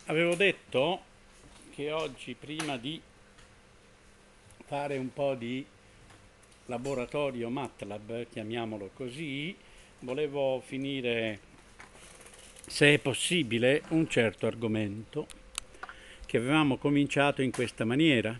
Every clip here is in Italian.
Avevo detto che oggi, prima di fare un po' di laboratorio MATLAB, chiamiamolo così, volevo finire, se è possibile, un certo argomento che avevamo cominciato in questa maniera.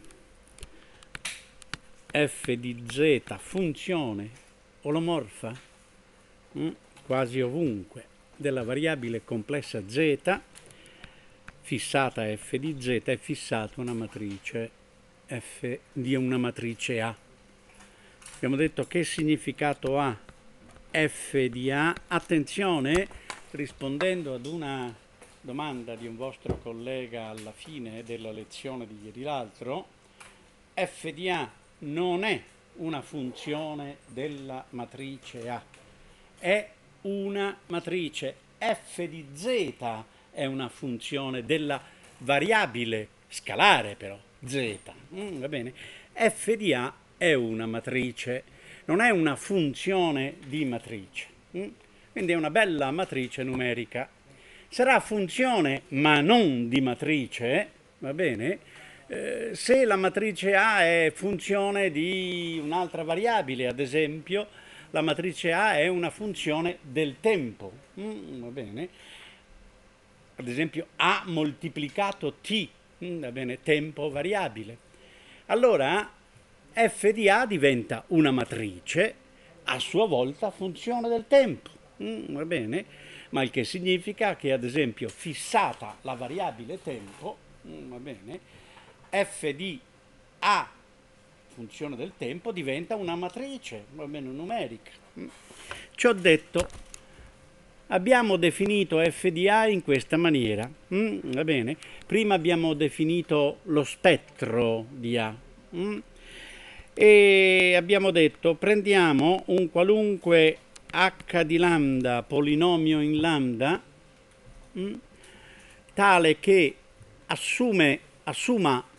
F di z funzione olomorfa quasi ovunque della variabile complessa z fissata f di z è fissata una matrice f di una matrice A. Abbiamo detto che significato ha f di A. Attenzione, rispondendo ad una domanda di un vostro collega alla fine della lezione di ieri l'altro, f di A non è una funzione della matrice A, è una matrice. F di z è una funzione della variabile scalare, però z, va bene? F di A è una matrice, non è una funzione di matrice, quindi è una bella matrice numerica. Sarà funzione ma non di matrice, va bene? Se la matrice A è funzione di un'altra variabile, ad esempio, la matrice A è una funzione del tempo, va bene? Ad esempio A moltiplicato T, va bene? Tempo variabile. Allora f di A diventa una matrice, a sua volta funzione del tempo, va bene? Ma il che significa che, ad esempio, fissata la variabile tempo, va bene, f di A, funzione del tempo, diventa una matrice, va bene, numerica. Ciò detto, abbiamo definito f di A in questa maniera, va bene? Prima abbiamo definito lo spettro di A, e abbiamo detto prendiamo un qualunque h di lambda, polinomio in lambda, tale che assuma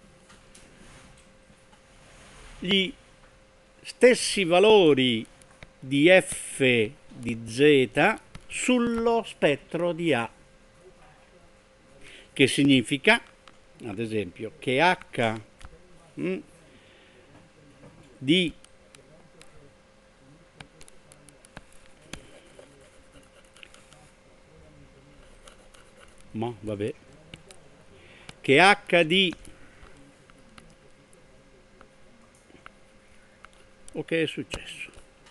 gli stessi valori di f di z sullo spettro di A, che significa, ad esempio, che h di che h di che è successo?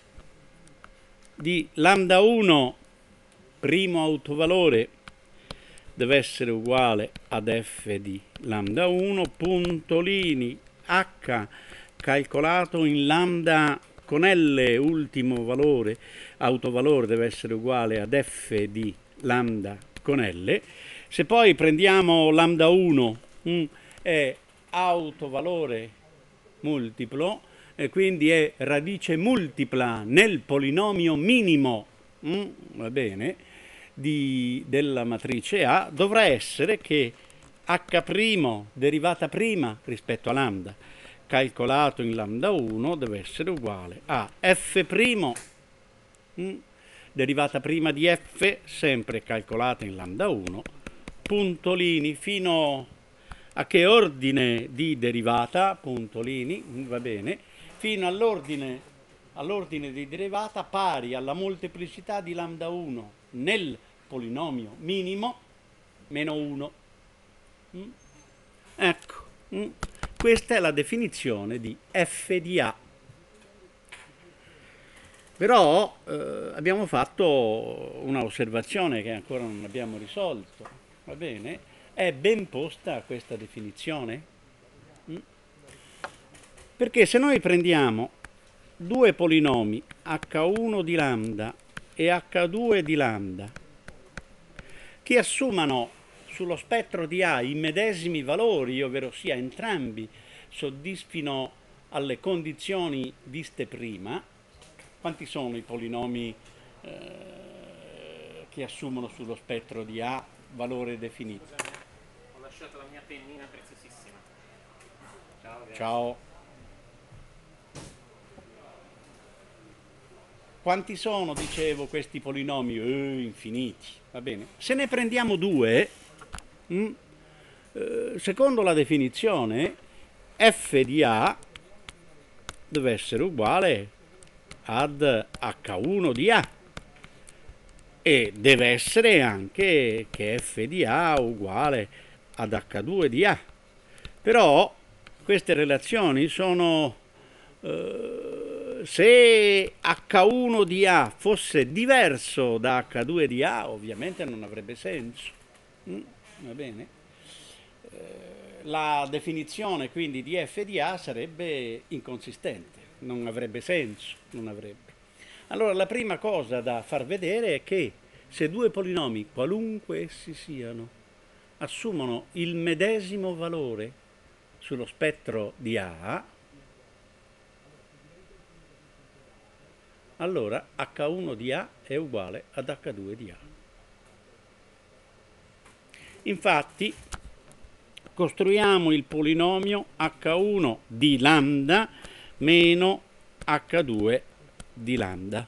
Di lambda 1 primo autovalore deve essere uguale ad f di lambda 1 puntolini h calcolato in lambda con L ultimo valore autovalore deve essere uguale ad f di lambda con L. Se poi prendiamo lambda 1 è autovalore multiplo e quindi è radice multipla nel polinomio minimo, va bene, della matrice A, dovrà essere che h' derivata prima rispetto a lambda calcolato in lambda 1 deve essere uguale a f', derivata prima di f, sempre calcolata in lambda 1, puntolini fino a che ordine di derivata, puntolini, va bene, fino all'ordine di derivata pari alla molteplicità di lambda 1 nel polinomio minimo meno 1. Ecco, questa è la definizione di f di A. Però abbiamo fatto una osservazione che ancora non abbiamo risolto, va bene? È ben posta questa definizione? Perché se noi prendiamo due polinomi h1 di lambda e h2 di lambda che assumano sullo spettro di A i medesimi valori, ovvero sia entrambi soddisfino alle condizioni viste prima, quanti sono i polinomi che assumono sullo spettro di A valore definito? Ho lasciato la mia pennina preziosissima. Ciao. Ciao. Quanti sono, dicevo, questi polinomi? Infiniti, va bene. Se ne prendiamo due, Secondo la definizione, f di A deve essere uguale ad H1 di A e deve essere anche che f di A uguale ad H2 di A. Però queste relazioni sono, se H1 di A fosse diverso da H2 di A, ovviamente non avrebbe senso. Va bene? La definizione quindi di f di A sarebbe inconsistente, non avrebbe senso, non avrebbe. Allora la prima cosa da far vedere è che se due polinomi, qualunque essi siano, assumono il medesimo valore sullo spettro di A, allora H1 di A è uguale ad H2 di A. Infatti costruiamo il polinomio H1 di lambda meno H2 di lambda.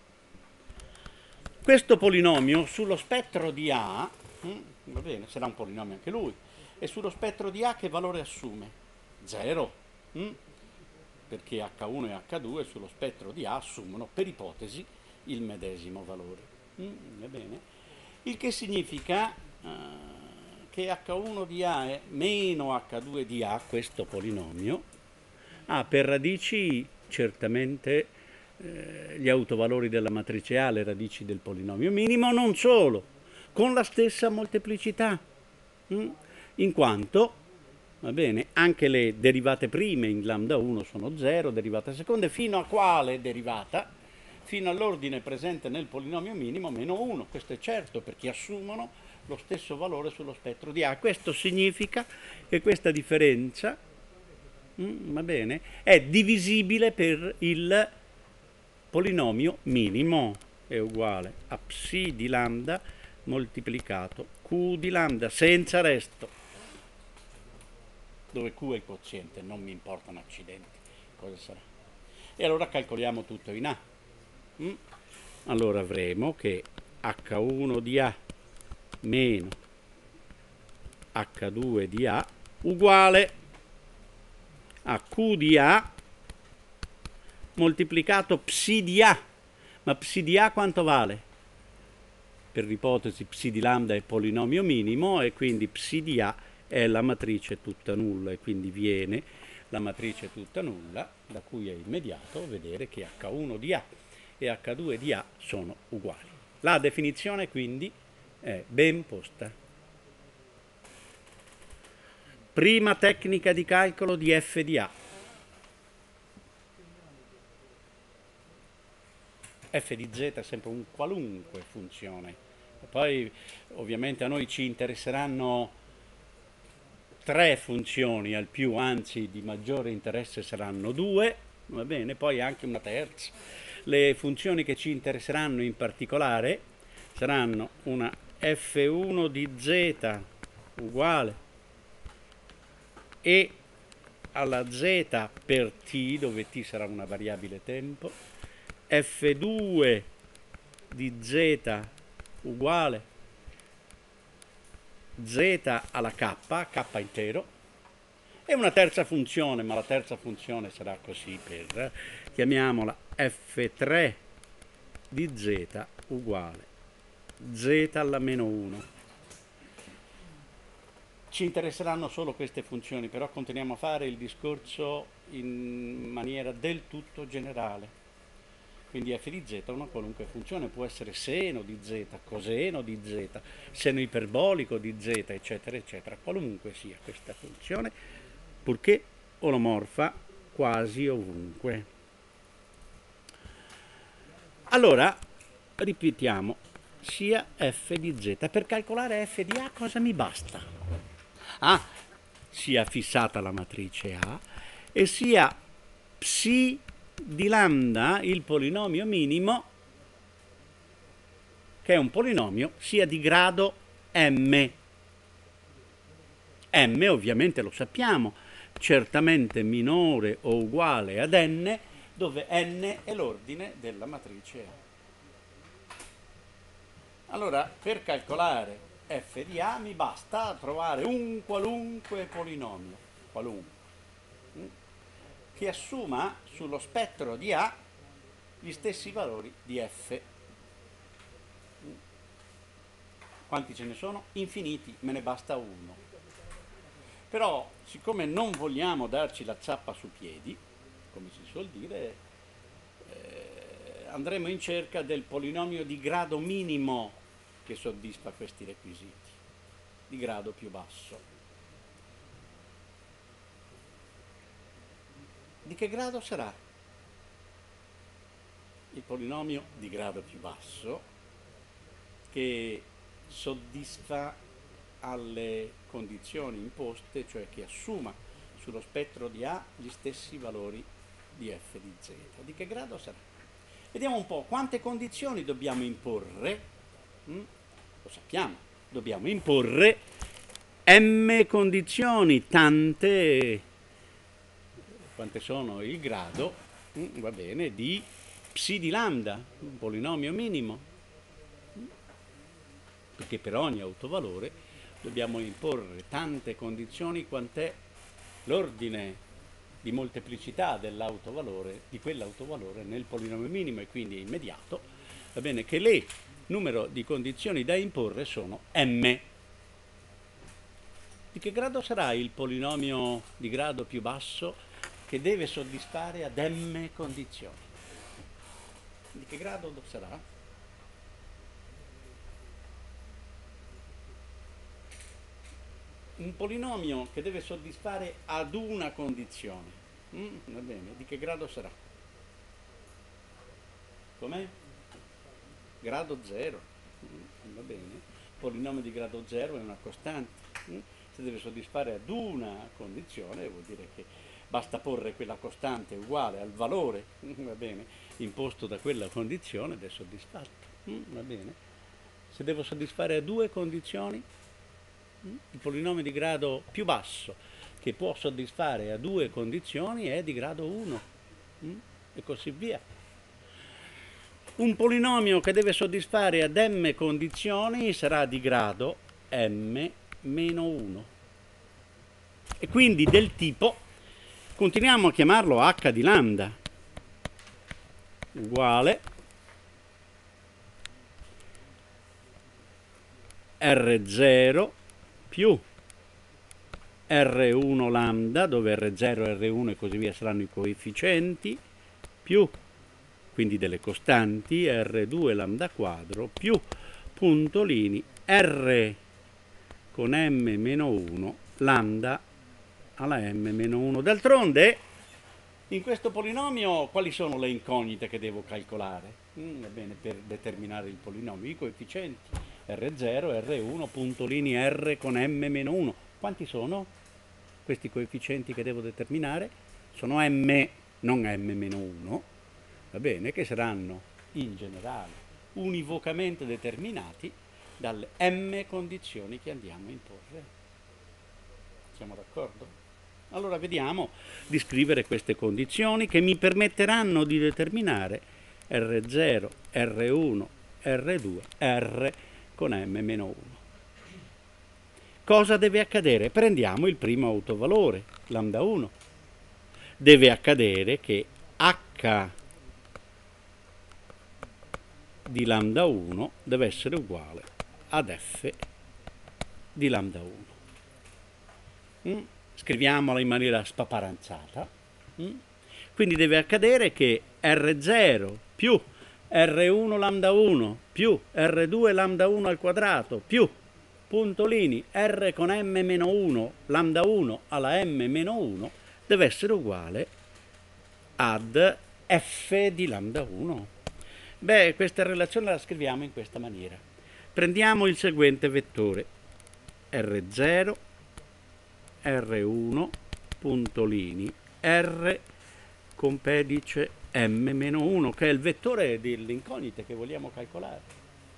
Questo polinomio sullo spettro di A, va bene, sarà un polinomio anche lui, e sullo spettro di A che valore assume? 0, perché H1 e H2 sullo spettro di A assumono per ipotesi il medesimo valore. Va bene? Il che significa che H1 di A è meno H2 di A, questo polinomio, ha per radici certamente gli autovalori della matrice A, le radici del polinomio minimo, non solo, con la stessa molteplicità, in quanto, va bene, anche le derivate prime in lambda 1 sono 0, derivate seconde, fino a quale derivata? Fino all'ordine presente nel polinomio minimo meno 1, questo è certo perché assumono lo stesso valore sullo spettro di A. Questo significa che questa differenza, va bene, è divisibile per il polinomio minimo, è uguale a psi di lambda moltiplicato q di lambda senza resto, dove q è il quoziente, non mi importano accidenti, cosa sarà? E allora calcoliamo tutto in A. Allora avremo che H1 di A meno H2 di A uguale a Q di A moltiplicato psi di A. Ma psi di A quanto vale? Per l'ipotesi psi di lambda è polinomio minimo e quindi psi di A è la matrice tutta nulla e quindi viene la matrice tutta nulla, da cui è immediato vedere che H1 di A e H2 di A sono uguali. La definizione quindi è ben posta. Prima tecnica di calcolo di f di A. F di z è sempre un qualunque funzione. Poi ovviamente a noi ci interesseranno 3 funzioni al più, anzi di maggiore interesse saranno 2, va bene, poi anche una terza. Le funzioni che ci interesseranno in particolare saranno una f1 di z uguale e alla z per t, dove t sarà una variabile tempo, f2 di z uguale z alla k intero, e una terza funzione, ma la terza funzione sarà così per, chiamiamola f3 di z uguale z alla meno 1. Ci interesseranno solo queste funzioni, però continuiamo a fare il discorso in maniera del tutto generale. Quindi f di z è una qualunque funzione, può essere seno di z, coseno di z, seno iperbolico di z, eccetera, eccetera, qualunque sia questa funzione, purché olomorfa quasi ovunque. Allora, ripetiamo, sia f di z. Per calcolare f di A cosa mi basta? Sia fissata la matrice A e sia psi di lambda, il polinomio minimo, che è un polinomio sia di grado m. M ovviamente lo sappiamo, certamente minore o uguale ad n, dove n è l'ordine della matrice A. Allora, per calcolare f di A mi basta trovare un qualunque polinomio, qualunque, che assuma sullo spettro di A gli stessi valori di f. Quanti ce ne sono? Infiniti, me ne basta uno. Però, siccome non vogliamo darci la zappa sui piedi, come si suol dire, andremo in cerca del polinomio di grado minimo che soddisfa questi requisiti, di grado più basso. Di che grado sarà il polinomio di grado più basso che soddisfa alle condizioni imposte, cioè che assuma sullo spettro di A gli stessi valori di f di z? Di che grado sarà? Vediamo un po' quante condizioni dobbiamo imporre. Lo sappiamo, dobbiamo imporre m condizioni, tante, quante sono il grado, va bene, di psi di lambda, un polinomio minimo, perché per ogni autovalore dobbiamo imporre tante condizioni quant'è l'ordine di molteplicità dell'autovalore, di quell'autovalore nel polinomio minimo, e quindi è immediato, va bene, che le numero di condizioni da imporre sono m. Di che grado sarà il polinomio di grado più basso che deve soddisfare ad m condizioni? Di che grado sarà? Un polinomio che deve soddisfare ad una condizione. Va bene, di che grado sarà? Com'è? Grado 0. Va bene. Polinomio di grado 0 è una costante. Se deve soddisfare ad una condizione, vuol dire che basta porre quella costante uguale al valore, va bene, imposto da quella condizione ed è soddisfatto. Va bene. Se devo soddisfare a due condizioni, il polinomio di grado più basso che può soddisfare a due condizioni è di grado 1 e così via. Un polinomio che deve soddisfare ad m condizioni sarà di grado m meno 1 e quindi del tipo, continuiamo a chiamarlo h di lambda, uguale R0 più R1 lambda, dove R0, R1 e così via saranno i coefficienti, più, quindi delle costanti, R2 lambda quadro, più puntolini R con m meno 1 lambda alla m meno 1. D'altronde, in questo polinomio, quali sono le incognite che devo calcolare? Va bene, per determinare il polinomio, i coefficienti R0, R1, puntolini R con m meno 1. Quanti sono questi coefficienti che devo determinare? Sono m, non m meno 1, va bene, che saranno in generale univocamente determinati dalle m condizioni che andiamo a imporre. Siamo d'accordo? Allora vediamo di scrivere queste condizioni che mi permetteranno di determinare R0, R1, R2, R con m meno 1. Cosa deve accadere? Prendiamo il primo autovalore, lambda 1. Deve accadere che h di lambda 1 deve essere uguale ad f di lambda 1. Scriviamola in maniera spaparanzata. Quindi deve accadere che R0 più R1 lambda 1 più R2 lambda 1 al quadrato più puntolini R con m meno 1 lambda 1 alla m meno 1 deve essere uguale ad f di lambda 1. Beh, questa relazione la scriviamo in questa maniera. Prendiamo il seguente vettore R0, R1, puntolini R con pedice m meno 1, che è il vettore delle incognite che vogliamo calcolare.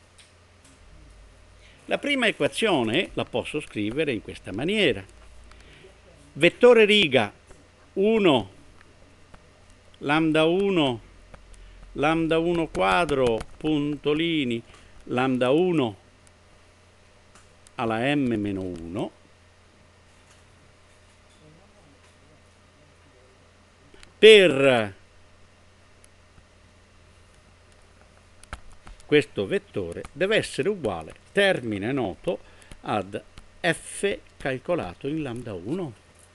La prima equazione la posso scrivere in questa maniera. Vettore riga 1, lambda 1, lambda 1 quadro, puntolini, lambda 1, alla m-1 per questo vettore deve essere uguale termine noto ad f calcolato in lambda 1.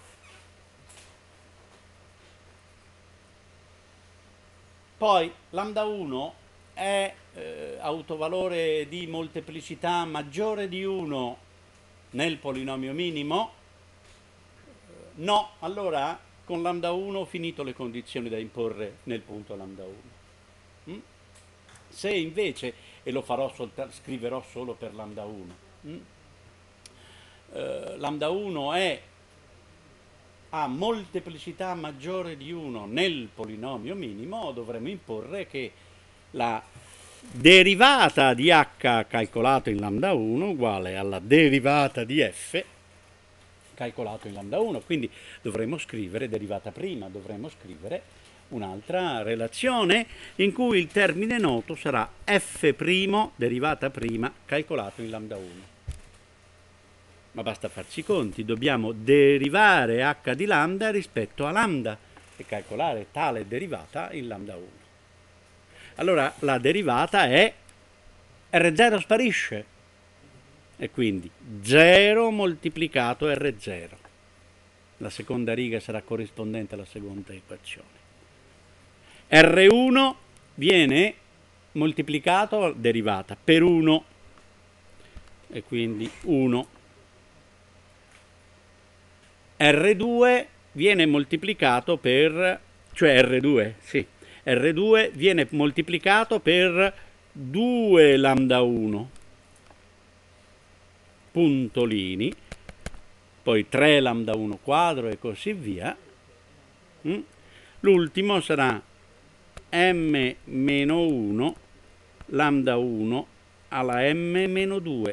Poi lambda 1 è autovalore di molteplicità maggiore di 1 nel polinomio minimo? No, allora con lambda 1 ho finito le condizioni da imporre nel punto lambda 1. Se invece, e lo farò scriverò solo per lambda 1, lambda 1 ha molteplicità maggiore di 1 nel polinomio minimo, dovremo imporre che la derivata di h calcolato in lambda 1 uguale alla derivata di f calcolato in lambda 1, quindi dovremo scrivere derivata prima, dovremo scrivere un'altra relazione in cui il termine noto sarà f' derivata prima calcolato in lambda 1. Ma basta farci i conti, dobbiamo derivare h di lambda rispetto a lambda e calcolare tale derivata in lambda 1. Allora la derivata è R0 sparisce e quindi 0 moltiplicato R0. La seconda riga sarà corrispondente alla seconda equazione. R1 viene moltiplicato derivata per 1 e quindi 1. R2 viene moltiplicato per, cioè R2, sì, R2 viene moltiplicato per 2 lambda 1 puntolini, poi 3 lambda 1 quadro e così via. L'ultimo sarà m-1 lambda 1 alla m-2.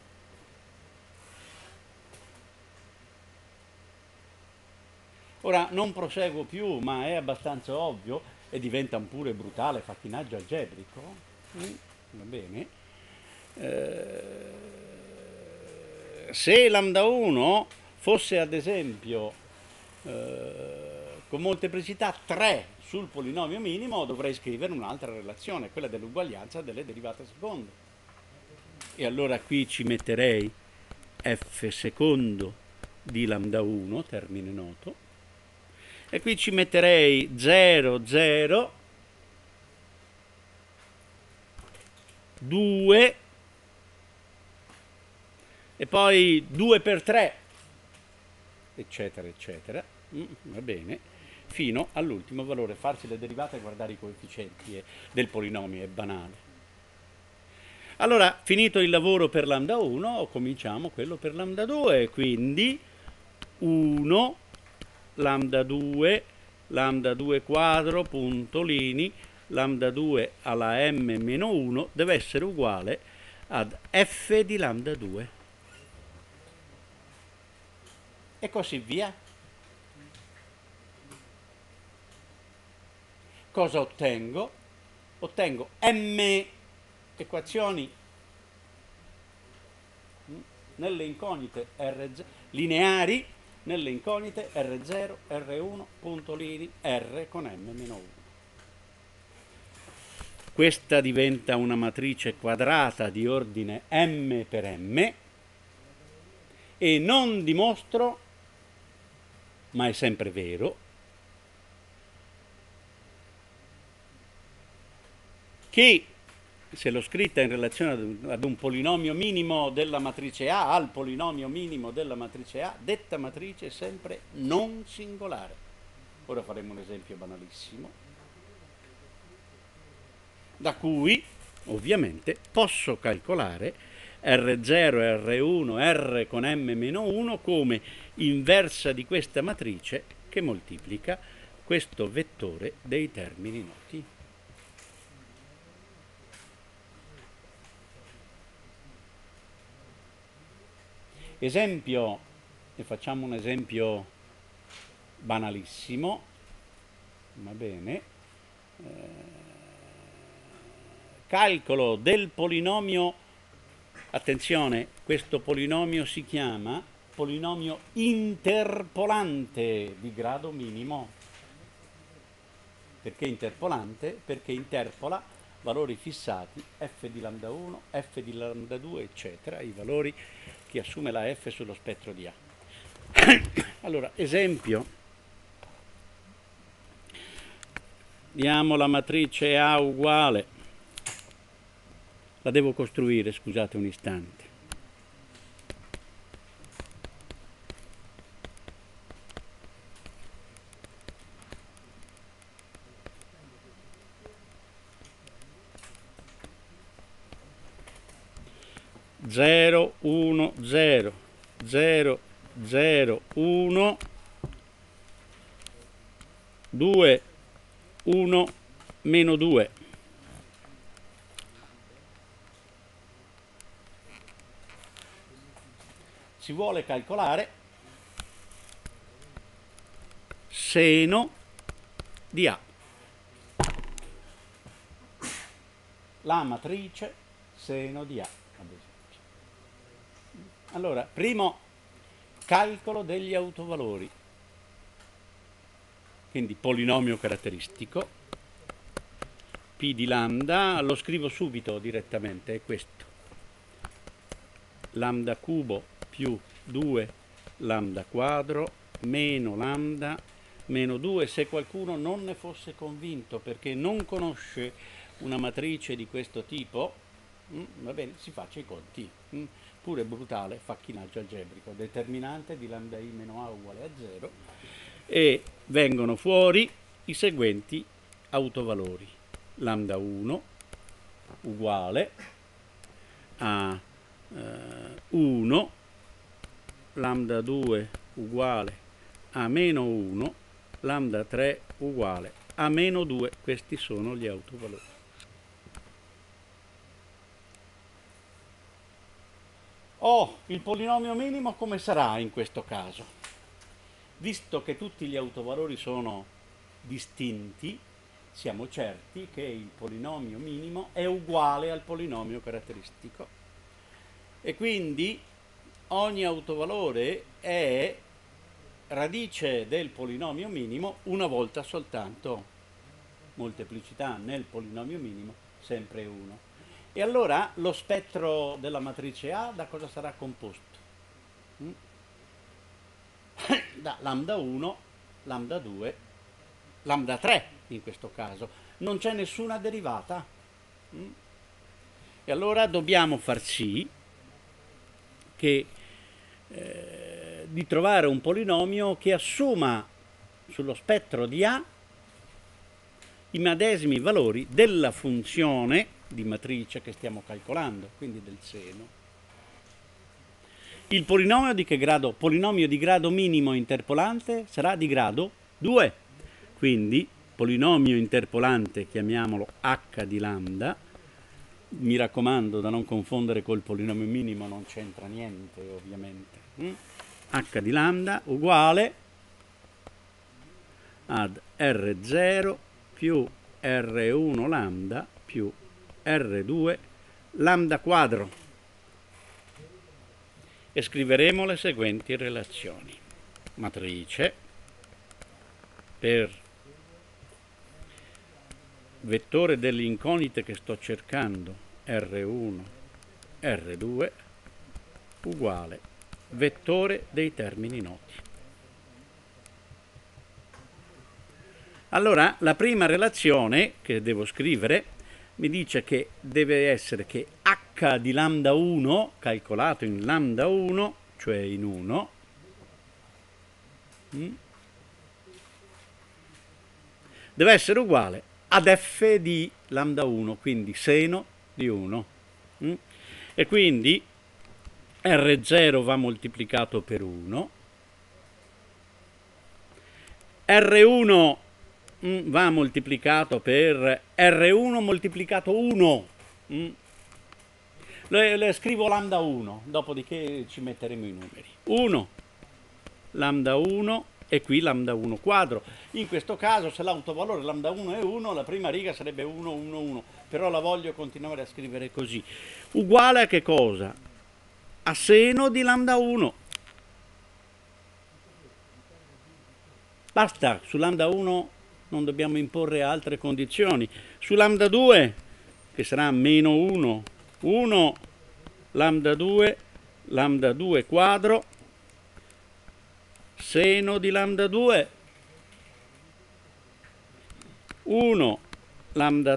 Ora non proseguo più, ma è abbastanza ovvio e diventa un pure brutale facchinaggio algebrico. Va bene. Se lambda 1 fosse ad esempio con molteplicità 3 sul polinomio minimo, dovrei scrivere un'altra relazione, quella dell'uguaglianza delle derivate seconde. E allora qui ci metterei f secondo di lambda 1, termine noto, e qui ci metterei 0, 0, 2, e poi 2 per 3, eccetera, eccetera, va bene, fino all'ultimo valore. Farsi le derivate e guardare i coefficienti del polinomio è banale. Allora, finito il lavoro per lambda 1, cominciamo quello per lambda 2, quindi 1, lambda 2 quadro, puntolini, lambda 2 alla m-1 deve essere uguale ad f di lambda 2. E così via. Cosa ottengo? Ottengo m equazioni nelle incognite lineari, nelle incognite R0, R1, puntolini, R con m-1. Questa diventa una matrice quadrata di ordine m per m e non dimostro, ma è sempre vero, che se l'ho scritta in relazione ad un polinomio minimo della matrice A, al polinomio minimo della matrice A, detta matrice è sempre non singolare. Ora faremo un esempio banalissimo, da cui ovviamente posso calcolare R0, R1, R con m-1 come inversa di questa matrice che moltiplica questo vettore dei termini noti. Esempio, e facciamo un esempio banalissimo, va bene, calcolo del polinomio, attenzione, questo polinomio si chiama polinomio interpolante di grado minimo. Perché interpolante? Perché interpola valori fissati f di lambda 1, f di lambda 2, eccetera, i valori che assume la f sullo spettro di A. Allora, esempio, diamo la matrice A uguale, la devo costruire, scusate un istante. Zero, uno, zero, 0, 0, 1, 2, 1, meno 2. Si vuole calcolare seno di A. La matrice seno di A, ad esempio. Allora, primo calcolo degli autovalori, quindi polinomio caratteristico, P di lambda, lo scrivo subito direttamente, è questo, lambda cubo più 2 lambda quadro meno lambda meno 2, se qualcuno non ne fosse convinto perché non conosce una matrice di questo tipo, va bene, si faccia i conti. Pure brutale facchinaggio algebrico, determinante di lambda i meno a uguale a 0, e vengono fuori i seguenti autovalori. Lambda 1 uguale a 1, lambda 2 uguale a meno 1, lambda 3 uguale a meno 2, questi sono gli autovalori. Il polinomio minimo come sarà in questo caso? Visto che tutti gli autovalori sono distinti, siamo certi che il polinomio minimo è uguale al polinomio caratteristico. E quindi ogni autovalore è radice del polinomio minimo una volta soltanto. Molteplicità nel polinomio minimo sempre 1. E allora lo spettro della matrice A da cosa sarà composto? Da lambda 1, lambda 2, lambda 3 in questo caso. Non c'è nessuna derivata. E allora dobbiamo far sì che di trovare un polinomio che assuma sullo spettro di A i medesimi valori della funzione di matrice che stiamo calcolando, quindi del seno. Il polinomio di che grado? Polinomio di grado minimo interpolante sarà di grado 2. Quindi polinomio interpolante, chiamiamolo h di lambda, mi raccomando da non confondere col polinomio minimo, non c'entra niente ovviamente. H di lambda uguale ad R0 più R1 lambda più R2 lambda quadro, e scriveremo le seguenti relazioni. Matrice per vettore delle incognite che sto cercando, R1 R2 uguale vettore dei termini noti. Allora la prima relazione che devo scrivere mi dice che deve essere che h di lambda 1 calcolato in lambda 1, cioè in 1, deve essere uguale ad f di lambda 1, quindi seno di 1. E quindi R0 va moltiplicato per 1, R1 va moltiplicato per R1 moltiplicato 1. Le scrivo lambda 1, dopodiché ci metteremo i numeri. 1, lambda 1 e qui lambda 1 quadro. In questo caso, se l'autovalore lambda 1 è 1, la prima riga sarebbe 1, 1, 1, però la voglio continuare a scrivere così. Uguale a che cosa? a seno di lambda 1. Basta, su lambda 1 non dobbiamo imporre altre condizioni. Su lambda 2, che sarà meno 1, 1 lambda 2 quadro, seno di lambda 2, 1 lambda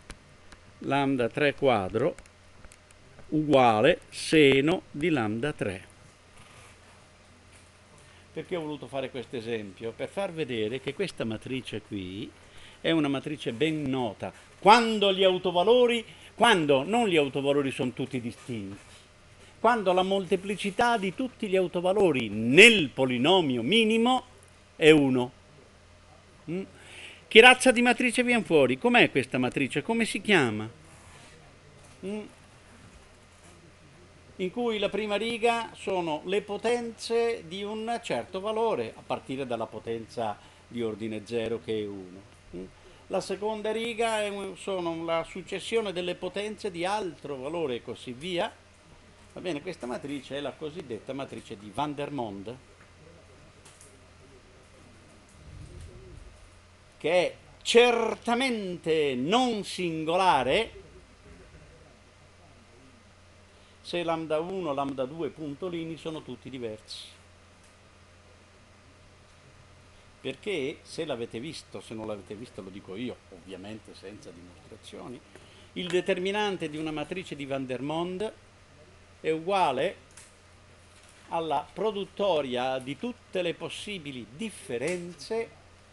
3 quadro, uguale seno di lambda 3. Perché ho voluto fare questo esempio? Per far vedere che questa matrice qui è una matrice ben nota. Quando non gli autovalori sono tutti distinti, quando la molteplicità di tutti gli autovalori nel polinomio minimo è 1. Che razza di matrice viene fuori? Com'è questa matrice? Come si chiama? In cui la prima riga sono le potenze di un certo valore, a partire dalla potenza di ordine 0 che è 1. La seconda riga sono la successione delle potenze di altro valore e così via. Va bene, questa matrice è la cosiddetta matrice di Vandermonde, che è certamente non singolare se lambda 1, lambda 2 puntolini sono tutti diversi. Perché se l'avete visto, se non l'avete visto lo dico io, ovviamente senza dimostrazioni, il determinante di una matrice di Vandermonde è uguale alla produttoria di tutte le possibili differenze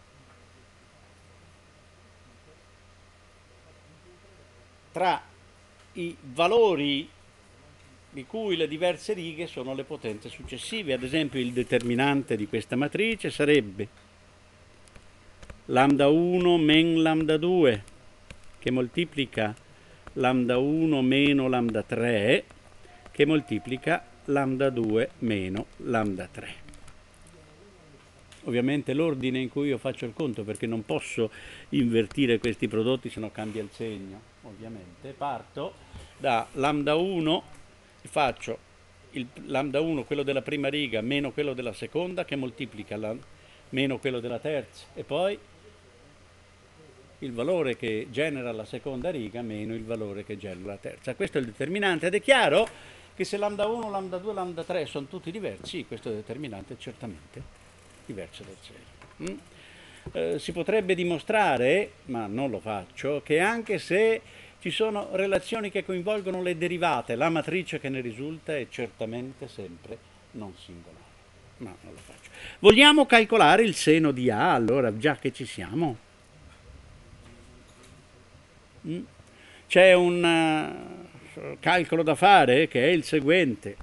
tra i valori di cui le diverse righe sono le potenze successive. Ad esempio il determinante di questa matrice sarebbe lambda 1 men lambda 2 che moltiplica lambda 1 meno lambda 3 che moltiplica lambda 2 meno lambda 3. Ovviamente l'ordine in cui io faccio il conto, perché non posso invertire questi prodotti se no cambia il segno, ovviamente parto da lambda 1, faccio il lambda 1, quello della prima riga, meno quello della seconda, che moltiplica meno quello della terza, e poi il valore che genera la seconda riga meno il valore che genera la terza. Questo è il determinante, ed è chiaro che se lambda 1, lambda 2, lambda 3 sono tutti diversi, questo determinante è certamente diverso dal 0. Si potrebbe dimostrare, ma non lo faccio, che anche se ci sono relazioni che coinvolgono le derivate, la matrice che ne risulta è certamente sempre non singolare. Ma non lo faccio. Vogliamo calcolare il seno di A, allora, già che ci siamo? C'è un calcolo da fare che è il seguente.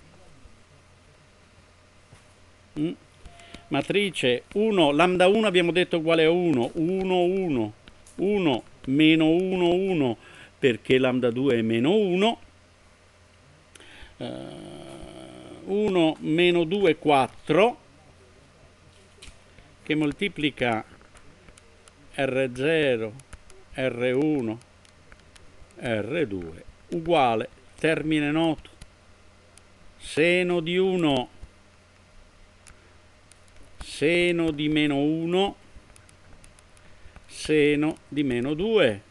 Matrice 1, lambda 1 abbiamo detto uguale a 1, 1, 1, 1, meno 1, 1, perché lambda 2 è meno 1, 1 meno 2, 4, che moltiplica R0, R1, R2, uguale, termine noto, seno di 1, seno di meno 1, seno di meno 2.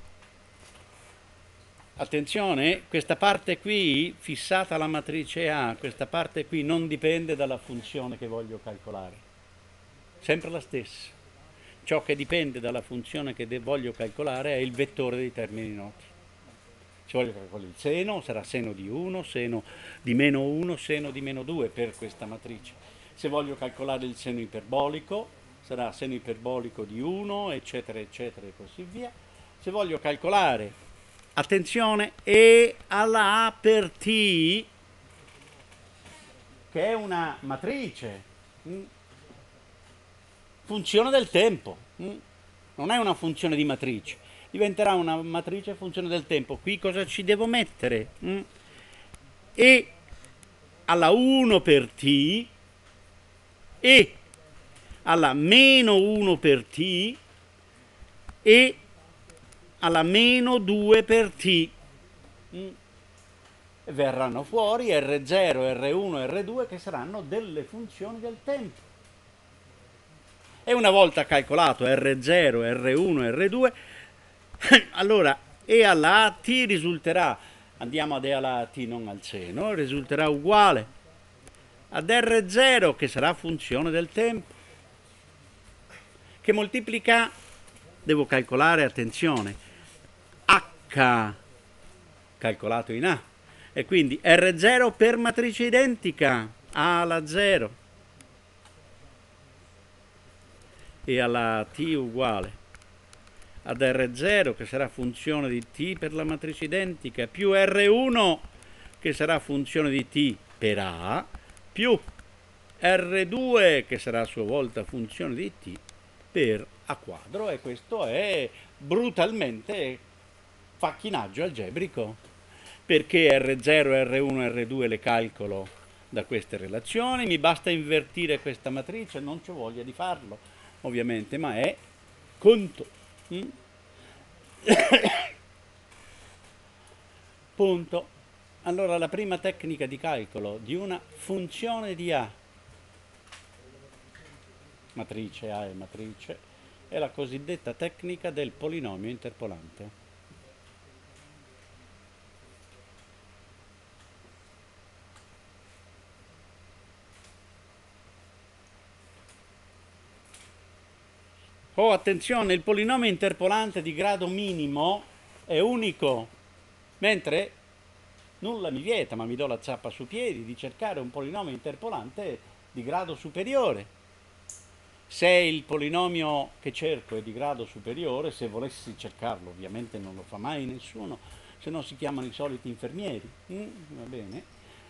Attenzione, questa parte qui, fissata la matrice A, questa parte qui non dipende dalla funzione che voglio calcolare. Sempre la stessa. Ciò che dipende dalla funzione che voglio calcolare è il vettore dei termini noti. Se voglio calcolare il seno, sarà seno di 1, seno di meno 1, seno di meno 2 per questa matrice. Se voglio calcolare il seno iperbolico, sarà seno iperbolico di 1, eccetera, eccetera, e così via. Se voglio calcolare, attenzione, E alla A per T, che è una matrice, funzione del tempo, non è una funzione di matrice, diventerà una matrice funzione del tempo. Qui cosa ci devo mettere? E alla 1 per T, e alla meno 1 per T, e alla meno 2 per T. verranno fuori R0, R1, R2 che saranno delle funzioni del tempo. E una volta calcolato R0, R1, R2, allora E alla AT risulterà, andiamo ad E alla AT non al seno, risulterà uguale ad R0 che sarà funzione del tempo, che moltiplica, devo calcolare, attenzione, H calcolato in A, e quindi R0 per matrice identica, A alla 0, e alla T uguale ad R0 che sarà funzione di T per la matrice identica, più R1 che sarà funzione di T per A, più R2 che sarà a sua volta funzione di T per A quadro, e questo è brutalmente facchinaggio algebrico, perché R0, R1 e R2 le calcolo da queste relazioni, mi basta invertire questa matrice, non c'ho voglia di farlo ovviamente, ma è conto. Punto. Allora la prima tecnica di calcolo di una funzione di A, matrice A e matrice, è la cosiddetta tecnica del polinomio interpolante. Oh, attenzione, il polinomio interpolante di grado minimo è unico, mentre nulla mi vieta, ma mi do la zappa su piedi, di cercare un polinomio interpolante di grado superiore. Se il polinomio che cerco è di grado superiore, se volessi cercarlo, ovviamente non lo fa mai nessuno, se no si chiamano i soliti infermieri, va bene,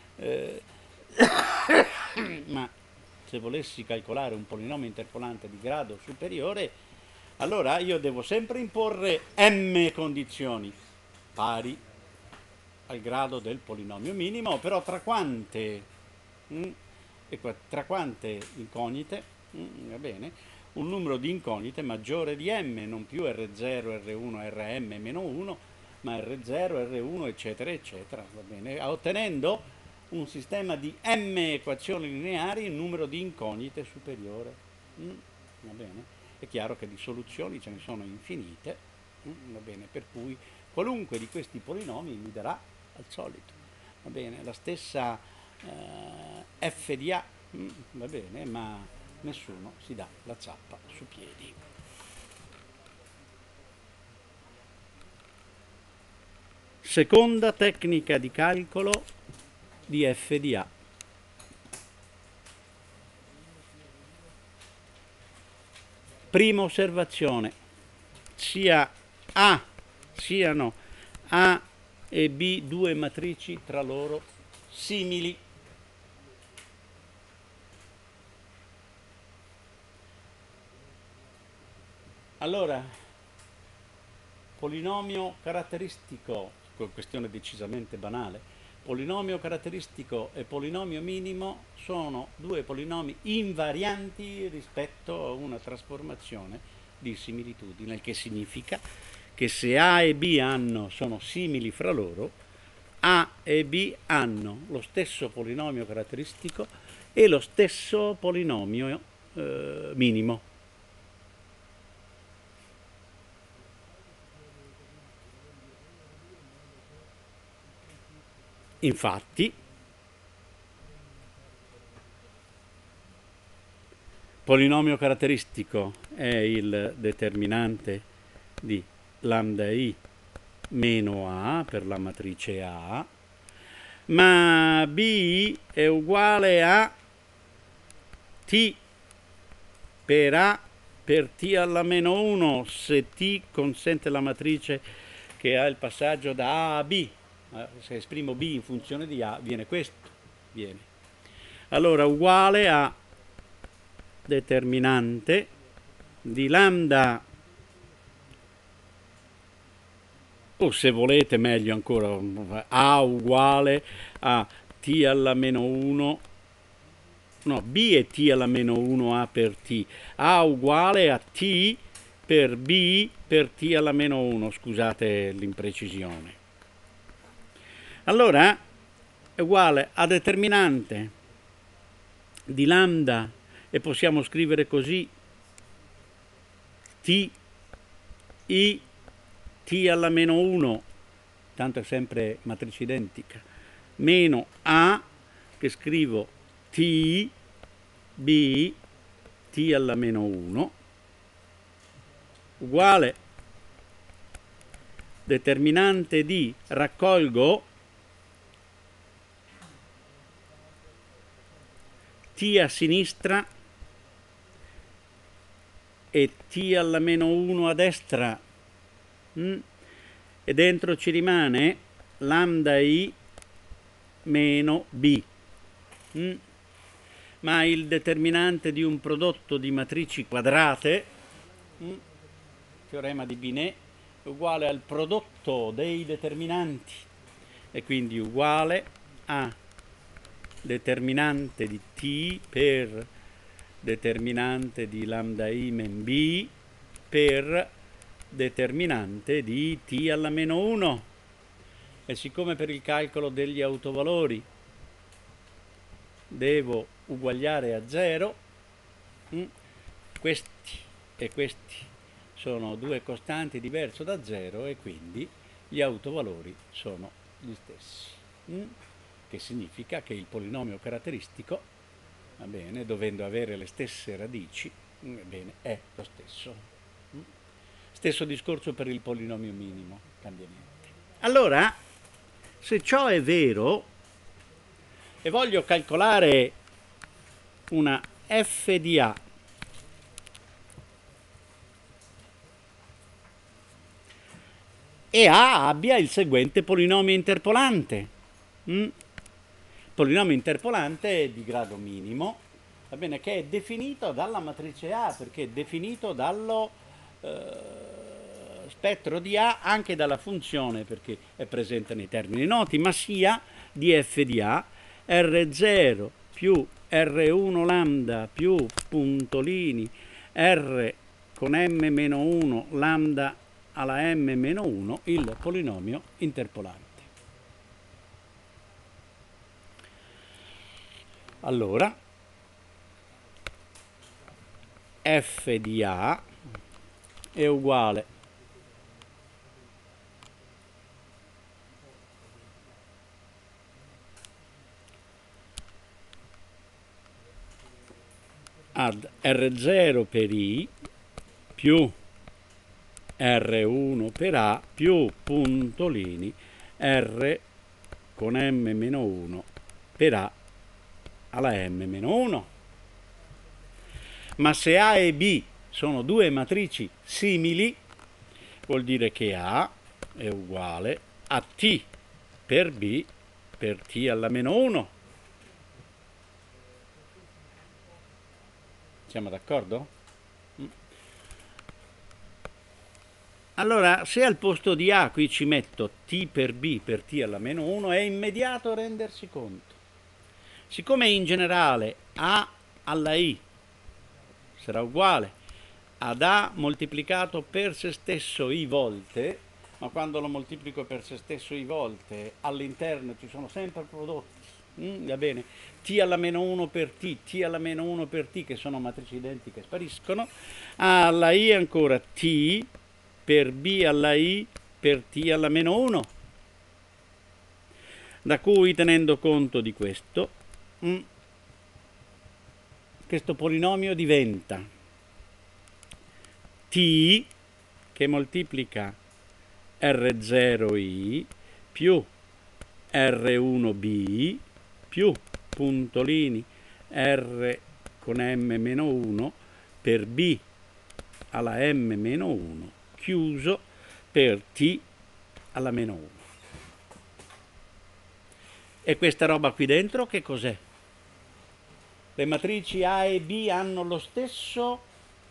ma se volessi calcolare un polinomio interpolante di grado superiore, allora io devo sempre imporre m condizioni pari al grado del polinomio minimo, però tra quante? Tra quante incognite? Va bene, un numero di incognite maggiore di m, non più R0, R1, Rm meno 1, ma R0, R1, eccetera, eccetera, va bene, ottenendo un sistema di m equazioni lineari in numero di incognite superiore. Va bene? È chiaro che di soluzioni ce ne sono infinite, va bene? Per cui qualunque di questi polinomi mi darà al solito, va bene? La stessa f di A, va bene? Ma nessuno si dà la zappa su piedi. Seconda tecnica di calcolo di f di A. Prima osservazione, siano A e B due matrici tra loro simili. Allora, polinomio caratteristico, questione decisamente banale, polinomio caratteristico e polinomio minimo sono due polinomi invarianti rispetto a una trasformazione di similitudine, il che significa che se A e B sono simili fra loro, A e B hanno lo stesso polinomio caratteristico e lo stesso polinomio minimo. Infatti, polinomio caratteristico è il determinante di lambda i meno A per la matrice A, ma B è uguale a T per A per T alla meno 1 se T consente la matrice che ha il passaggio da A a B. Se esprimo B in funzione di A, viene questo. Allora, uguale a determinante di lambda, o se volete meglio ancora, A uguale a T alla meno 1, no, B è T alla meno 1 A per T, A uguale a T per B per T alla meno 1, scusate l'imprecisione. Allora, è uguale a determinante di lambda, e possiamo scrivere così t i t alla meno 1, tanto è sempre matrice identica, meno a, che scrivo t b t alla meno 1, uguale determinante di, raccolgo t a sinistra e t alla meno 1 a destra, e dentro ci rimane lambda i meno b. Ma il determinante di un prodotto di matrici quadrate, teorema di Binet, è uguale al prodotto dei determinanti, e quindi uguale a determinante di t per determinante di lambda i men b per determinante di t alla meno 1. E siccome per il calcolo degli autovalori devo uguagliare a 0, questi e questi sono due costanti diverse da 0, e quindi gli autovalori sono gli stessi, che significa che il polinomio caratteristico, va bene, dovendo avere le stesse radici, bene, è lo stesso. Stesso discorso per il polinomio minimo, cambia niente. Allora, se ciò è vero e voglio calcolare una f di A e A abbia il seguente polinomio interpolante. Polinomio interpolante è di grado minimo, va bene, che è definito dalla matrice A, perché è definito dallo spettro di A, anche dalla funzione, perché è presente nei termini noti, ma sia di f di A, R0 più R1 lambda più puntolini R con m-1 lambda alla m-1, il polinomio interpolante. Allora, f di A è uguale ad R0 per I più R1 per A più puntolini R con m-1 per A alla m-1. Ma se A e B sono due matrici simili, vuol dire che A è uguale a T per B per T alla meno 1. Siamo d'accordo? Allora, se al posto di A qui ci metto T per B per T alla meno 1, è immediato rendersi conto. Siccome in generale A alla I sarà uguale ad A moltiplicato per se stesso I volte, ma quando lo moltiplico per se stesso I volte, all'interno ci sono sempre prodotti, va bene, T alla meno 1 per T, T alla meno 1 per T, che sono matrici identiche, spariscono, A alla I ancora T per B alla I per T alla meno 1, da cui, tenendo conto di questo polinomio diventa T che moltiplica R0I più R1B più puntolini R con M-1 per B alla M-1 chiuso per T alla meno 1. E questa roba qui dentro che cos'è? Le matrici A e B hanno lo stesso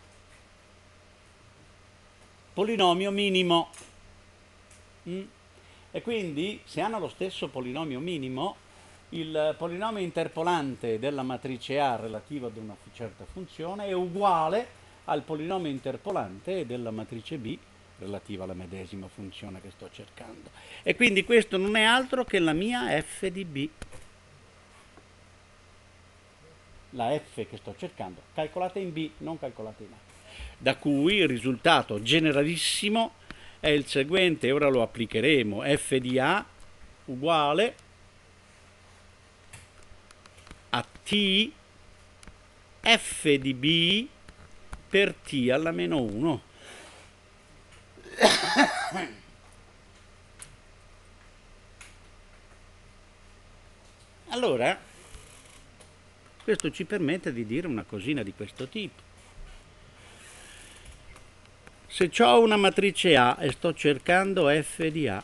polinomio minimo. E quindi, se hanno lo stesso polinomio minimo, il polinomio interpolante della matrice A relativo ad una certa funzione è uguale al polinomio interpolante della matrice B relativa alla medesima funzione che sto cercando. E quindi questo non è altro che la mia f di B. la f che sto cercando, calcolata in B, non calcolata in A. Da cui il risultato generalissimo è il seguente, ora lo applicheremo, f di A uguale a t f di B per t alla meno 1. Allora, questo ci permette di dire una cosina di questo tipo. Se ho una matrice A e sto cercando f di A,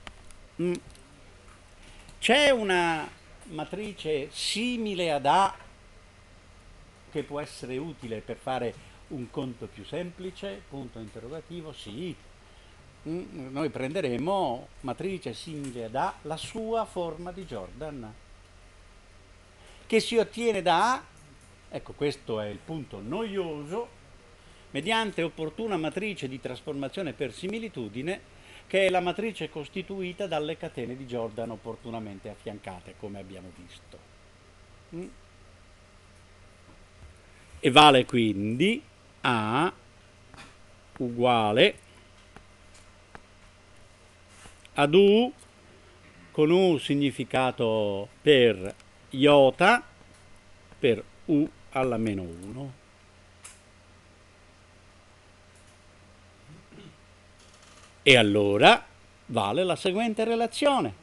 c'è una matrice simile ad A che può essere utile per fare un conto più semplice? Punto interrogativo, sì. Noi prenderemo matrice simile ad A, la sua forma di Jordan, che si ottiene da A, ecco questo è il punto noioso, mediante opportuna matrice di trasformazione per similitudine, che è la matrice costituita dalle catene di Jordan opportunamente affiancate, come abbiamo visto. E vale quindi A uguale ad U con U significato per iota per U alla meno 1. E allora vale la seguente relazione.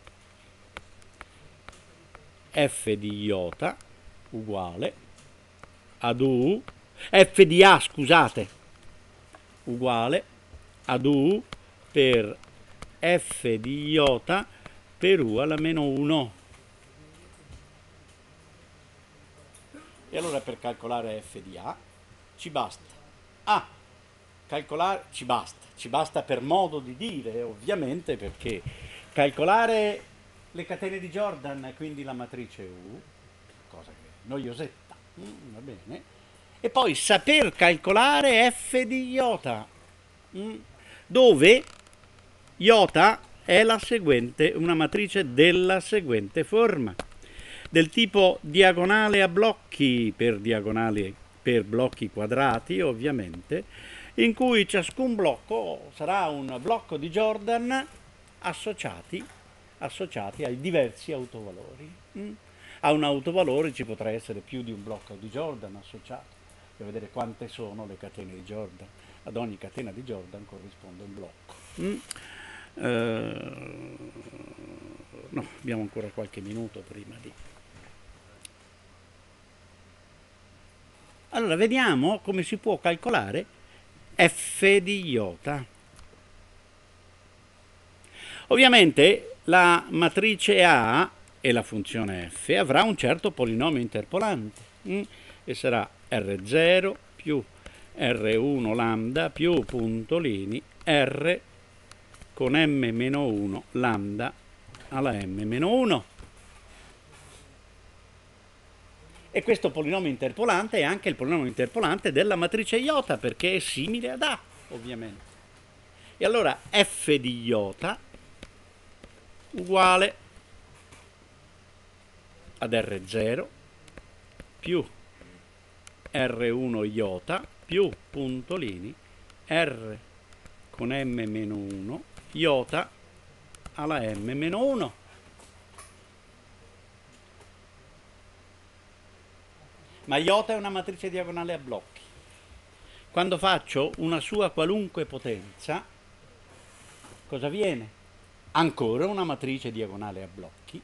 F di iota uguale ad U, F di A, scusate, uguale ad U per F di iota per U alla meno 1. E allora per calcolare F di A ci basta calcolare, ci basta per modo di dire, ovviamente, perché calcolare le catene di Jordan, quindi la matrice U, cosa che è noiosetta, va bene, e poi saper calcolare f di iota, dove iota è la seguente, una matrice della seguente forma, del tipo diagonale a blocchi per blocchi quadrati, ovviamente, in cui ciascun blocco sarà un blocco di Jordan associati ai diversi autovalori. A un autovalore ci potrà essere più di un blocco di Jordan associato, per vedere quante sono le catene di Jordan. Ad ogni catena di Jordan corrisponde un blocco. No, abbiamo ancora qualche minuto prima di... Allora, vediamo come si può calcolare f di iota. Ovviamente la matrice A e la funzione f avrà un certo polinomio interpolante e sarà R0 più R1 lambda più puntolini R con m-1 lambda alla m-1. E questo polinomio interpolante è anche il polinomio interpolante della matrice iota, perché è simile ad A, ovviamente. E allora f di iota uguale ad R0 più R1 iota più puntolini R con m-1 iota alla m-1. Ma iota è una matrice diagonale a blocchi. Quando faccio una sua qualunque potenza, cosa viene? Ancora una matrice diagonale a blocchi,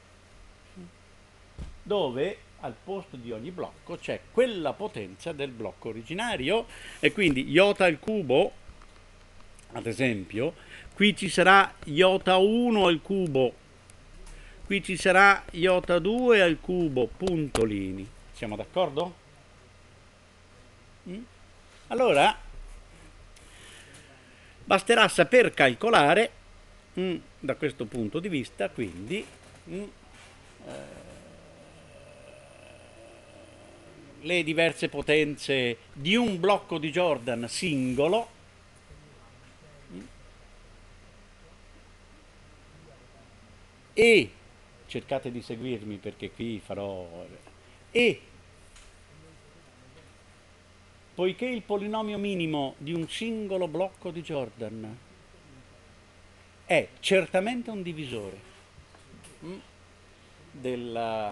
dove al posto di ogni blocco c'è quella potenza del blocco originario, e quindi iota al cubo, ad esempio, qui ci sarà iota 1 al cubo, qui ci sarà iota 2 al cubo, puntolini. Siamo d'accordo? Allora, basterà saper calcolare, da questo punto di vista, quindi, le diverse potenze di un blocco di Jordan singolo, e cercate di seguirmi perché qui farò, e poiché il polinomio minimo di un singolo blocco di Jordan è certamente un divisore del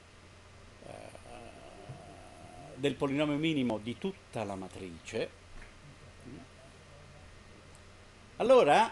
polinomio minimo di tutta la matrice, allora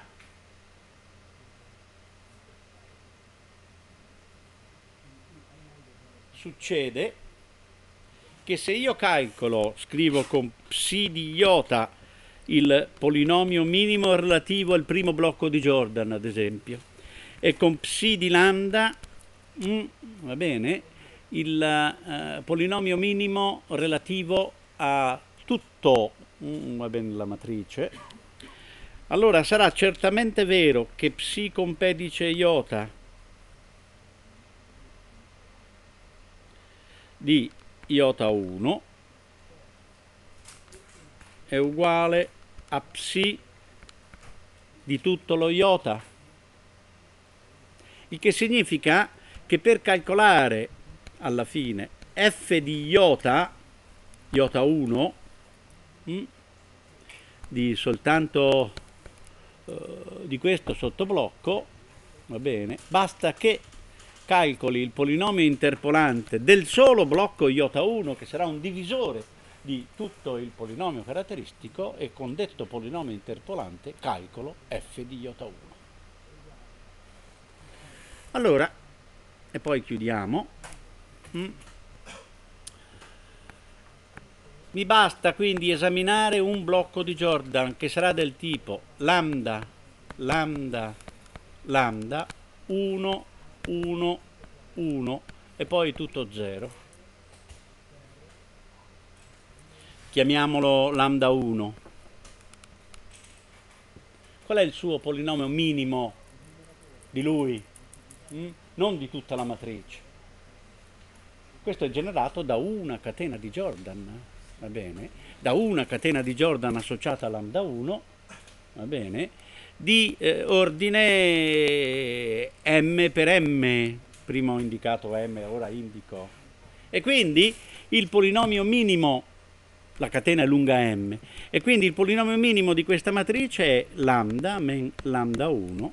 succede che se io calcolo, scrivo con psi di iota il polinomio minimo relativo al primo blocco di Jordan, ad esempio, e con psi di lambda, va bene, il polinomio minimo relativo a tutto, va bene, la matrice, allora sarà certamente vero che psi con pedice iota di iota 1 è uguale a psi di tutto lo iota, il che significa che per calcolare alla fine f di iota 1 di soltanto di questo sottoblocco, va bene, basta che calcoli il polinomio interpolante del solo blocco iota 1, che sarà un divisore di tutto il polinomio caratteristico, e con detto polinomio interpolante calcolo f di iota 1. Allora, e poi chiudiamo, mi basta quindi esaminare un blocco di Jordan che sarà del tipo lambda, lambda, lambda, 1, 1, 1 e poi tutto 0. Chiamiamolo lambda 1. Qual è il suo polinomio minimo di lui? Non di tutta la matrice. Questo è generato da una catena di Jordan, va bene? Da una catena di Jordan associata a lambda 1, va bene? Di ordine m per m, prima ho indicato m, ora indico. E quindi il polinomio minimo, la catena è lunga m, e quindi il polinomio minimo di questa matrice è lambda men lambda 1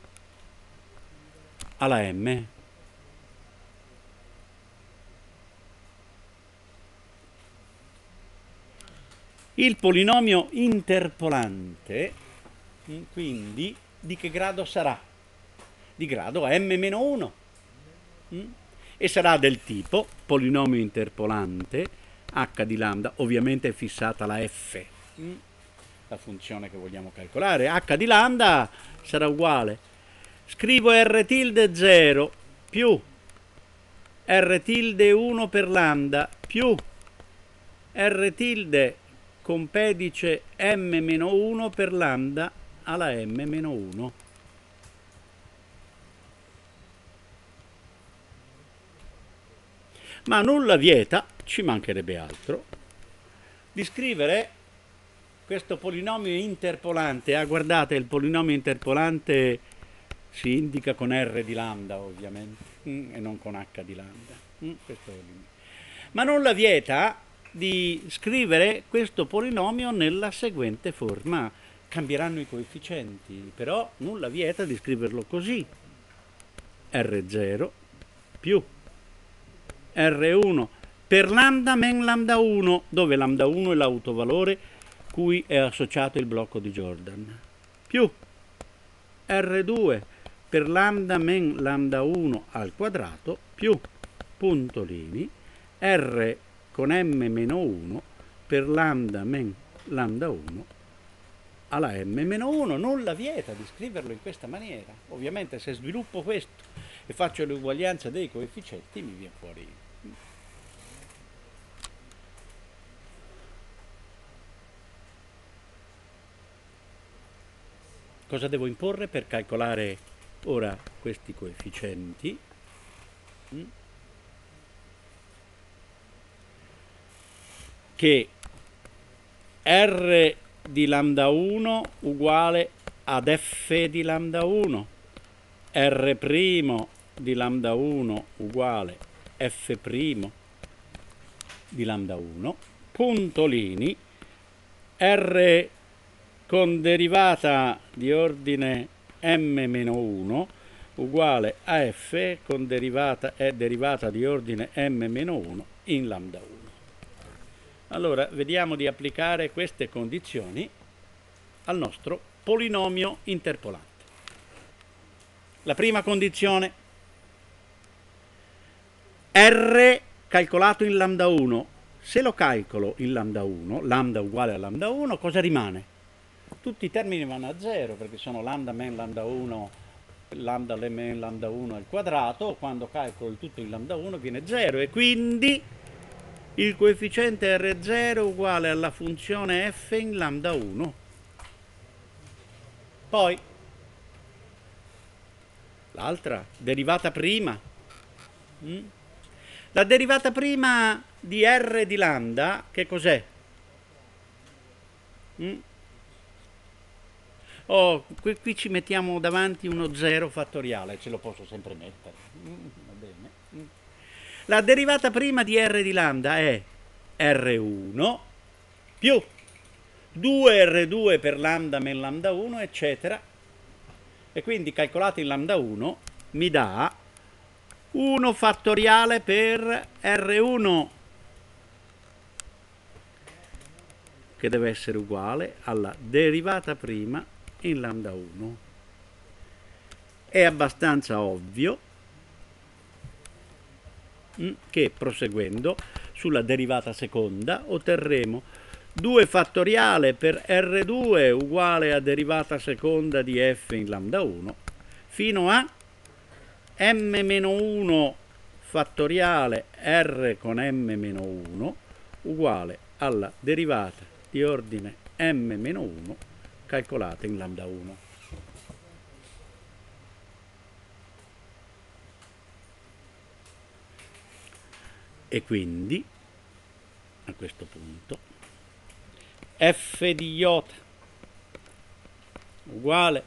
alla m. Il polinomio interpolante, quindi, di che grado sarà? Di grado m-1, e sarà del tipo polinomio interpolante h di lambda, ovviamente è fissata la f, la funzione che vogliamo calcolare. H di lambda sarà uguale, scrivo r tilde 0 più r tilde 1 per lambda più r tilde con pedice m-1 per lambda alla m-1. Ma nulla vieta, ci mancherebbe altro, di scrivere questo polinomio interpolante. Guardate, il polinomio interpolante si indica con r di lambda, ovviamente, e non con h di lambda. Ma nulla vieta di scrivere questo polinomio nella seguente forma. Cambieranno i coefficienti, però nulla vieta di scriverlo così: r0 più r1 per lambda men lambda 1, dove lambda 1 è l'autovalore cui è associato il blocco di Jordan, più r2 per lambda men lambda 1 al quadrato più puntolini r con m-1 per lambda men lambda 1 alla m-1. Nulla vieta di scriverlo in questa maniera. Ovviamente se sviluppo questo e faccio l'uguaglianza dei coefficienti mi viene fuori. Cosa devo imporre per calcolare ora questi coefficienti? Che r di lambda 1 uguale ad f di lambda 1, r' di lambda 1 uguale f' di lambda 1, puntolini, R con derivata di ordine m-1 uguale a f con derivata di ordine m-1 in lambda 1. Allora vediamo di applicare queste condizioni al nostro polinomio interpolante. La prima condizione: R calcolato in lambda 1. Se lo calcolo in lambda 1, lambda uguale a lambda 1, cosa rimane? Tutti i termini vanno a 0 perché sono lambda men lambda 1, lambda le men lambda 1 al quadrato. Quando calcolo il tutto in lambda 1 viene 0 e quindi il coefficiente R0 uguale alla funzione f in lambda 1. Poi l'altra derivata prima. La derivata prima di R di lambda, che cos'è? Oh, qui ci mettiamo davanti uno 0 fattoriale, ce lo posso sempre mettere. Va bene. La derivata prima di R di lambda è R1 più 2R2 per lambda men lambda 1, eccetera. E quindi calcolato in lambda 1 mi dà 1 fattoriale per R1, che deve essere uguale alla derivata prima in lambda 1. È abbastanza ovvio che proseguendo sulla derivata seconda otterremo 2 fattoriale per R2 uguale a derivata seconda di f in lambda 1 fino a m-1 fattoriale R con m-1 uguale alla derivata di ordine m-1 calcolata in lambda 1. E quindi a questo punto f di iota uguale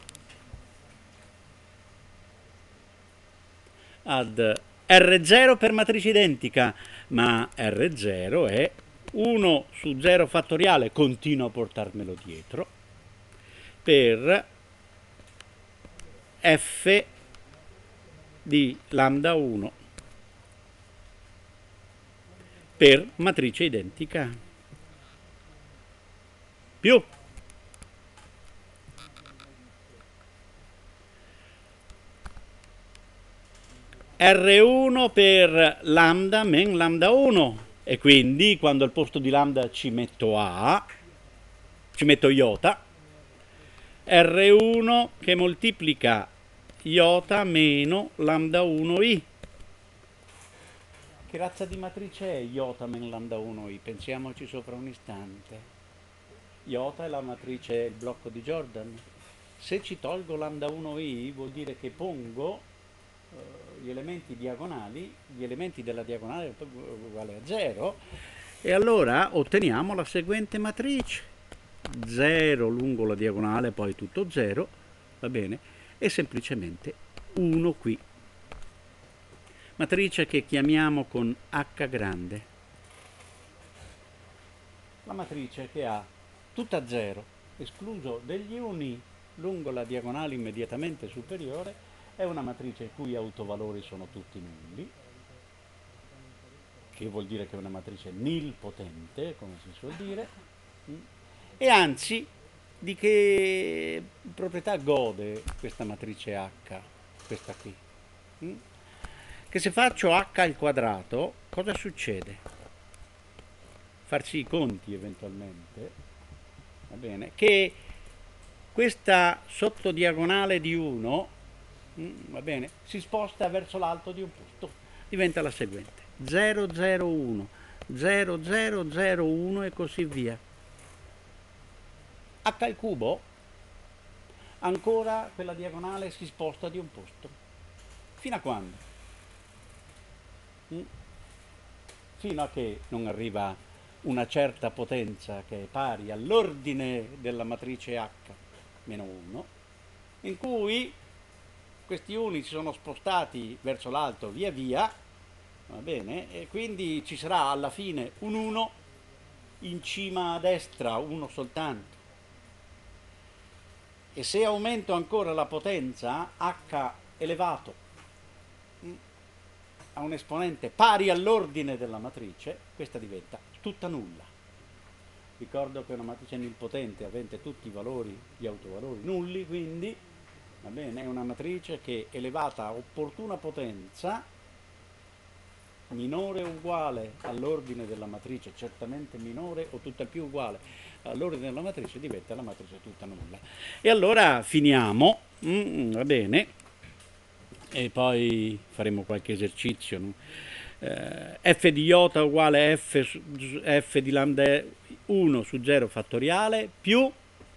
ad R0 per matrice identica, ma R0 è 1 su 0 fattoriale, continuo a portarmelo dietro, per f di lambda 1 per matrice identica più R1 per lambda men lambda 1, e quindi quando al posto di lambda ci metto iota, R1 che moltiplica iota meno lambda 1i. Che razza di matrice è iota men lambda 1i? Pensiamoci sopra un istante. Iota è la matrice, il blocco di Jordan. Se ci tolgo lambda 1i vuol dire che pongo gli elementi diagonali, gli elementi della diagonale uguale a 0, e allora otteniamo la seguente matrice: 0 lungo la diagonale, poi tutto 0, va bene, e semplicemente 1 qui. Matrice che chiamiamo con H grande. La matrice che ha tutta 0, escluso degli uni lungo la diagonale immediatamente superiore, è una matrice i cui autovalori sono tutti nulli, che vuol dire che è una matrice nilpotente, come si suol dire, e anzi, di che proprietà gode questa matrice H, questa qui? Che se faccio H al quadrato, cosa succede? Farci i conti eventualmente, va bene, che questa sottodiagonale di 1, va bene, si sposta verso l'alto di un punto, diventa la seguente: 0, 0, 1, 0, 0, 0, 1 e così via. H al cubo, ancora quella diagonale si sposta di un posto. Fino a quando? Fino a che non arriva una certa potenza che è pari all'ordine della matrice H meno 1, in cui questi uni si sono spostati verso l'alto via via, va bene, e quindi ci sarà alla fine un 1 in cima a destra uno soltanto. E se aumento ancora la potenza h elevato a un esponente pari all'ordine della matrice, questa diventa tutta nulla. Ricordo che è una matrice nilpotente avente tutti i valori, gli autovalori nulli, quindi va bene, è una matrice che elevata a opportuna potenza minore o uguale all'ordine della matrice, certamente minore o tutt'al più uguale all'ordine della matrice, diventa la matrice tutta nulla. E allora finiamo, va bene, e poi faremo qualche esercizio, no? F di iota uguale f di lambda 1 su 0 fattoriale più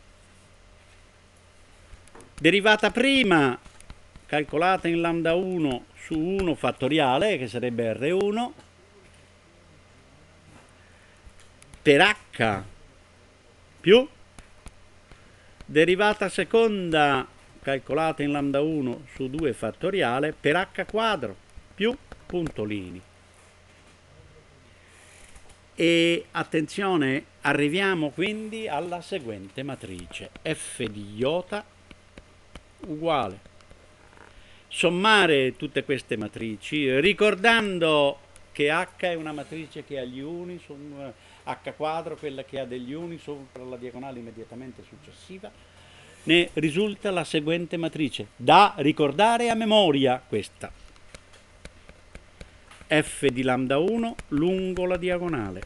derivata prima calcolata in lambda 1 su 1 fattoriale, che sarebbe R1, per h più derivata seconda calcolata in lambda 1 su 2 fattoriale per h quadro più puntolini. E attenzione, arriviamo quindi alla seguente matrice: f di iota uguale sommare tutte queste matrici, ricordando che h è una matrice che ha gli uni, h quadro quella che ha degli uni sopra la diagonale immediatamente successiva. Ne risulta la seguente matrice, da ricordare a memoria, questa: f di lambda 1 lungo la diagonale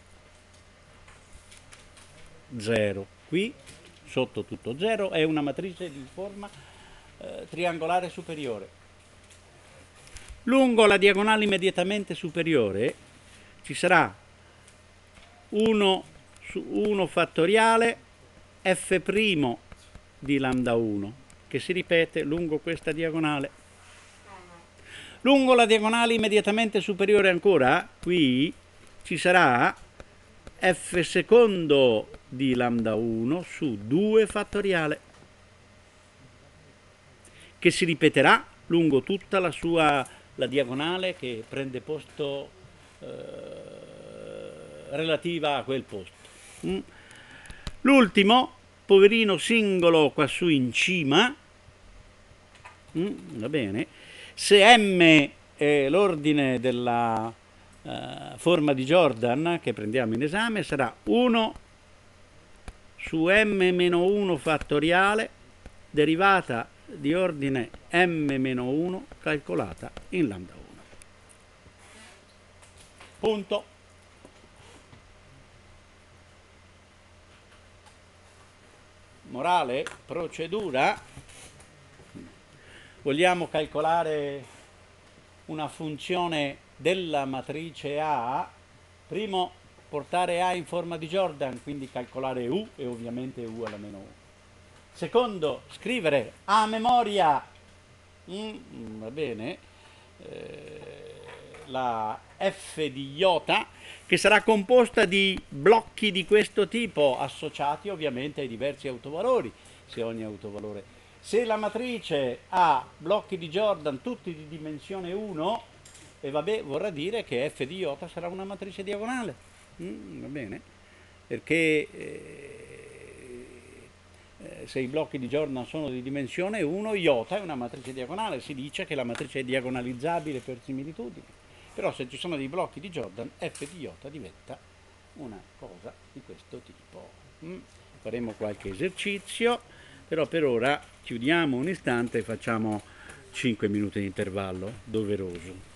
0, qui sotto tutto 0, è una matrice di forma triangolare superiore. Lungo la diagonale immediatamente superiore ci sarà 1 su 1 fattoriale f' di lambda 1 che si ripete lungo questa diagonale. Lungo la diagonale immediatamente superiore ancora, qui ci sarà f secondo di lambda 1 su 2 fattoriale, che si ripeterà lungo tutta la diagonale che prende posto relativa a quel posto. L'ultimo, poverino singolo qua su in cima, va bene, se m è l'ordine della forma di Jordan che prendiamo in esame, sarà 1 su m-1 fattoriale derivata di ordine m-1 calcolata in lambda 1. Punto. Morale, procedura. Vogliamo calcolare una funzione della matrice A. Primo, portare A in forma di Jordan, quindi calcolare U e ovviamente U alla meno 1. Secondo, scrivere a memoria, va bene, la f di iota, che sarà composta di blocchi di questo tipo, associati ovviamente ai diversi autovalori, se ogni autovalore. Se la matrice ha blocchi di Jordan tutti di dimensione 1, e vabbè, vorrà dire che f di iota sarà una matrice diagonale, va bene, perché se i blocchi di Jordan sono di dimensione 1, iota è una matrice diagonale, si dice che la matrice è diagonalizzabile per similitudine, però se ci sono dei blocchi di Jordan, f di iota diventa una cosa di questo tipo. Faremo qualche esercizio, però per ora chiudiamo un istante e facciamo 5 minuti di intervallo doveroso.